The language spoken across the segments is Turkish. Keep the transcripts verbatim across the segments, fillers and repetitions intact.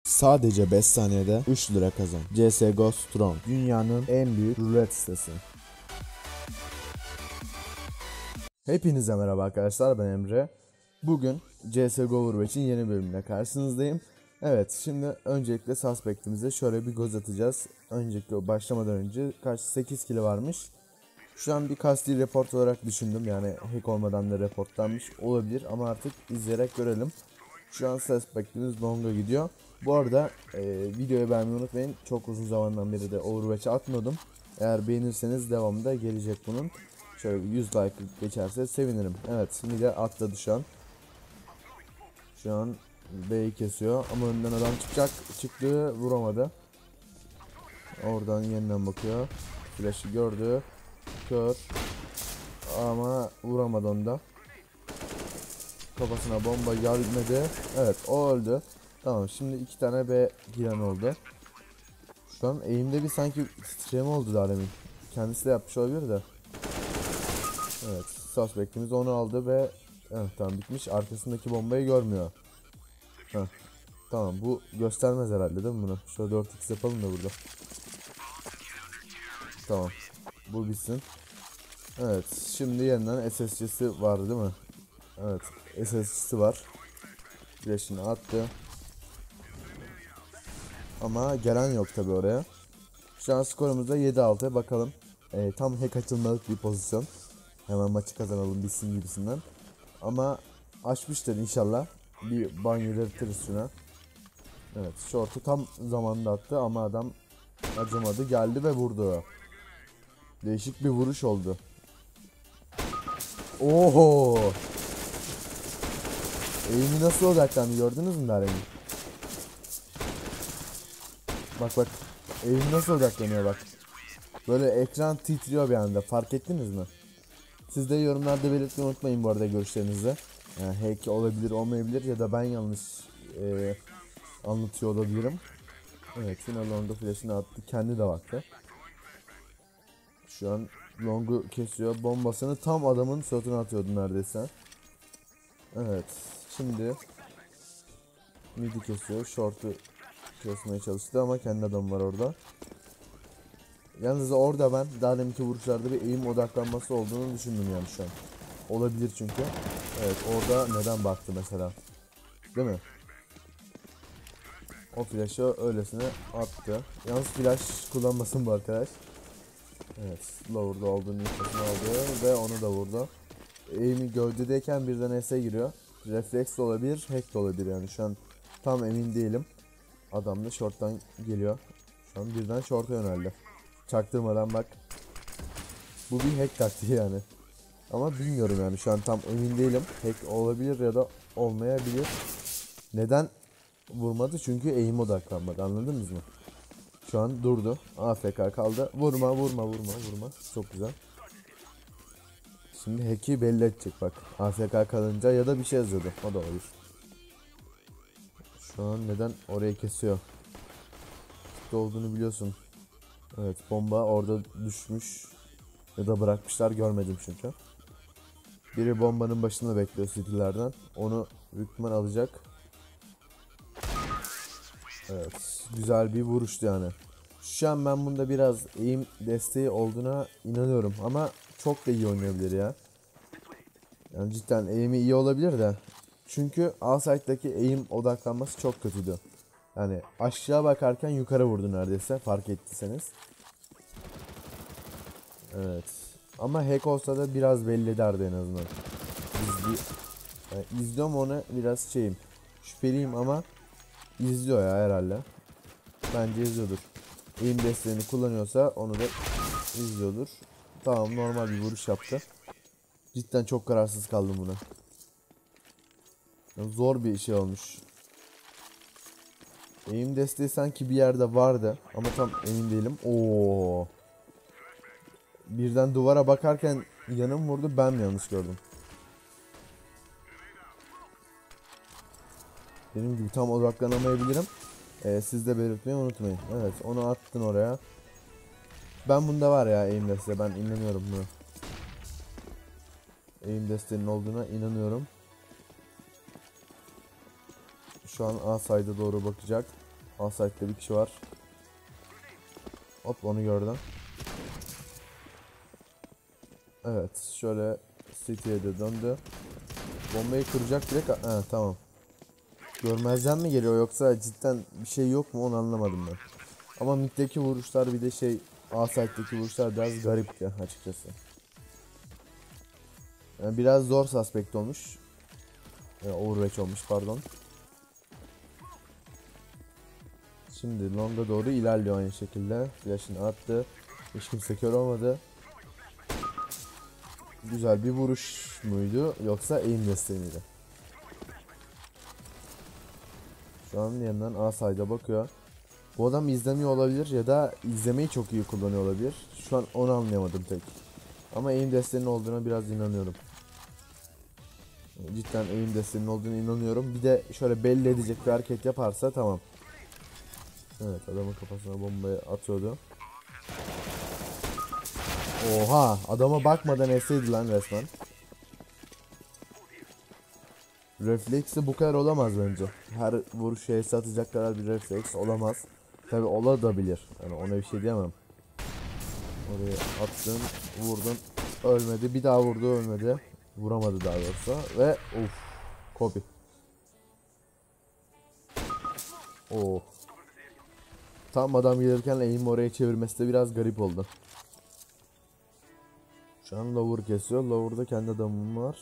Sadece beş saniyede üç lira kazan. C S G O Strong, dünyanın en büyük rulet sitesi. Hepinize merhaba arkadaşlar, ben Emre. Bugün C S G O Overwatch'in yeni bölümüne karşınızdayım. Evet, şimdi öncelikle suspect'imize şöyle bir göz atacağız. Önceki başlamadan önce kaç sekiz kili varmış. Şu an bir kasti report olarak düşündüm, yani hack olmadan da reportlanmış olabilir ama artık izleyerek görelim. Şu an suspect'imiz longa gidiyor. Bu arada e, videoyu beğenmeyi unutmayın. Çok uzun zamandan beri de Overwatch'e atmıyordum. Eğer beğenirseniz devamı da gelecek bunun. Şöyle bir yüz like geçerse sevinirim. Evet, şimdi de atladı şu an. Şu an B'yi kesiyor ama önden adam çıkacak. Çıktı, vuramadı. Oradan yeniden bakıyor. Flash'ı gördü. Kör. Ama vuramadı onda. Kafasına bomba gelmedi. Evet, o öldü. Tamam, şimdi iki tane B giren oldu. Şu an eğimde bir sanki titreme oldu daha demin. Kendisi de yapmış olabilir de. Evet, suspect'imiz onu aldı ve evet, tamam bitmiş. Arkasındaki bombayı görmüyor. Heh, tamam, bu göstermez herhalde değil mi bunu? Şöyle dört x yapalım da burada. Tamam, bu bitsin. Evet, şimdi yeniden S S C'si vardı değil mi? Evet, S S C'si var. Flash'ını attı. Ama gelen yok tabi oraya. Şu an skorumuzda yedi altı, bakalım. Ee, tam hack açılmalık bir pozisyon. Hemen maçı kazanalım bitsin gibisinden. Ama açmıştır inşallah. Bir ban yedirtiriz şuna. Evet, short'u tam zamanında attı ama adam acımadı, geldi ve vurdu. Değişik bir vuruş oldu. Oho! Eğimi nasıl odaklandı, gördünüz mü Daren'i? Bak bak. Eğim nasıl odaklanıyor bak. Böyle ekran titriyor bir anda, fark ettiniz mi? Siz de yorumlarda belirtmeyi unutmayın bu arada görüşlerinizi. Yani hack olabilir, olmayabilir ya da ben yanlış e, anlatıyor olabilirim. Evet, final longa flash'ını attı, kendi de baktı. Şu an longu kesiyor, bombasını tam adamın suratına atıyordu neredeyse. Evet, şimdi midi kesiyor, short'u kesmeye çalıştı ama kendi adamı var orada. Yalnız orada ben daha deminki vuruşlarda bir eğim odaklanması olduğunu düşündüm yani şu an. Olabilir çünkü. Evet, orada neden baktı mesela? Değil mi? O flash'ı öylesine attı. Yalnız flash kullanmasın bu arkadaş. Evet, lower'da olduğunu infosunu aldı ve onu da vurdu. Aim'i gövdedeyken birden S'e giriyor. Refleks de olabilir, hack de olabilir yani şu an tam emin değilim. Adam da short'tan geliyor. Şu an birden short'a yöneldi. Çaktırmadan bak. Bu bir hack taktiği yani. Ama bilmiyorum yani, şu an tam emin değilim. Hack olabilir ya da olmayabilir. Neden vurmadı? Çünkü aim odaklanmadı, anladınız mı? Şu an durdu. A F K kaldı. Vurma vurma vurma vurma. Çok güzel. Şimdi hack'i belli edecek bak. A F K kalınca ya da bir şey yazıyordu. O da olur. Şu an neden orayı kesiyor? Ne olduğunu biliyorsun. Evet, bomba orada düşmüş. Ya da bırakmışlar, görmedim çünkü. Biri bombanın başında bekliyor city'lerden. Onu hükmen alacak. Evet, güzel bir vuruştu yani. Şu an ben bunda biraz aim desteği olduğuna inanıyorum ama çok da iyi oynayabilir ya. Yani cidden aim'i iyi olabilir de. Çünkü A site'daki aim odaklanması çok kötüydü. Yani aşağı bakarken yukarı vurdu neredeyse, fark ettiyseniz. Evet. Ama hack olsa da biraz belli ederdi en azından. İzli yani izliyorum onu, biraz şeyim. Şüpheliyim ama izliyor ya herhalde. Bence izliyordur. Aim desteğini kullanıyorsa onu da izliyordur. Tamam, normal bir vuruş yaptı. Cidden çok kararsız kaldım buna. Yani zor bir şey olmuş. Aim desteği sanki bir yerde vardı ama tam emin değilim. Oo. Birden duvara bakarken yanım vurdu, ben mi yanlış gördüm? Benim gibi tam odaklanamayabilirim. Ee, siz de belirtmeyi unutmayın. Evet, onu attın oraya. Ben bunda var ya aim desteği, ben inanıyorum buna. Aim desteğinin olduğuna inanıyorum. Şu an A side'a doğru bakacak. Asayt'ta bir kişi var. Hop, onu gördüm. Evet, şöyle City'ye de döndü. Bombayı kıracak direkt. Ha, tamam. Görmezden mi geliyor yoksa cidden bir şey yok mu, onu anlamadım ben. Ama mid'deki vuruşlar bir de şey A-Site'deki vuruşlar biraz garipti açıkçası. Yani biraz zor suspect olmuş. Yani overwatch olmuş, pardon. Şimdi long'a doğru ilerliyor aynı şekilde. Flash'ını attı. Hiç kimse kör olmadı. Güzel bir vuruş muydu yoksa aim desteği miydi? Şu an yanından A-Side'a bakıyor. Bu adam izlemiyor olabilir ya da izlemeyi çok iyi kullanıyor olabilir. Şu an onu anlayamadım tek. Ama aim desteğinin olduğuna biraz inanıyorum. Cidden aim desteğinin olduğuna inanıyorum. Bir de şöyle belli edecek bir hareket yaparsa tamam. Evet, adamın kafasına bombayı atıyordu. Oha, adama bakmadan eseydi lan resmen. Refleksi bu kadar olamaz bence. Her vuruş şeysi atacak kadar bir refleks olamaz. Tabi olabilir. Yani ona bir şey diyemem. Oraya attın, vurdun, ölmedi. Bir daha vurdu, ölmedi. Vuramadı daha doğrusu. Ve uff, copy. Oh. Tam adam gelirken aim oraya çevirmesi de biraz garip oldu. Şu an lower kesiyor. Lower'da kendi adamım var.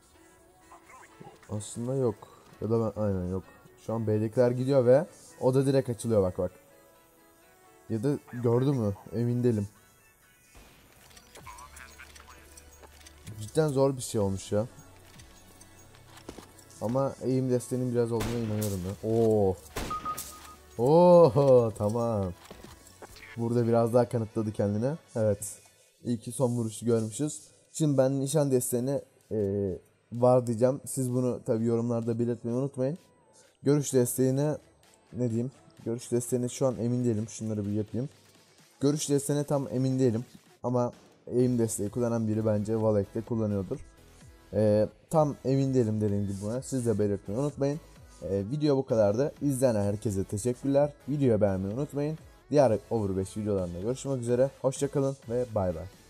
Aslında yok. Ya da ben, aynen yok. Şu an B'dekiler gidiyor ve o da direkt açılıyor, bak bak. Ya da gördü mü? Emin değilim. Cidden zor bir şey olmuş ya. Ama aim desteğinin biraz olduğuna inanıyorum ya. Oo. Oo, tamam. Burada biraz daha kanıtladı kendine. Evet. İyi ki son vuruşu görmüşüz. Şimdi ben nişan desteğine e, var diyeceğim. Siz bunu tabi yorumlarda belirtmeyi unutmayın. Görüş desteğine ne diyeyim? Görüş desteğine şu an emin değilim. Şunları bir yapayım. Görüş desteğine tam emin değilim. Ama aim desteği kullanan biri bence Valek'te kullanıyordur. Ee, tam emin değilim dediğim gibi buna. Siz de belirtmeyi unutmayın. Ee, video bu kadardı. İzleyen herkese teşekkürler. Videoyu beğenmeyi unutmayın. Diğer Over beş videolarında görüşmek üzere. Hoşçakalın ve bay bay.